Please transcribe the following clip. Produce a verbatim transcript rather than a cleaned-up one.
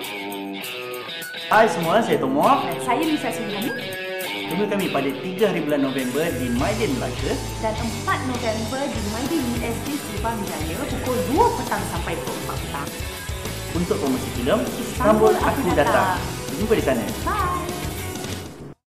Hai semua, saya Tomok. Dan saya Lisa Surihani. Tunggu kami pada tiga hari bulan November di Maidin Melaka Dan empat November di Maidin U S D Subang Jaya pukul dua petang sampai pukul empat petang. untuk promosi filem Istanbul Aku Datang. Berjumpa di sana. Bye.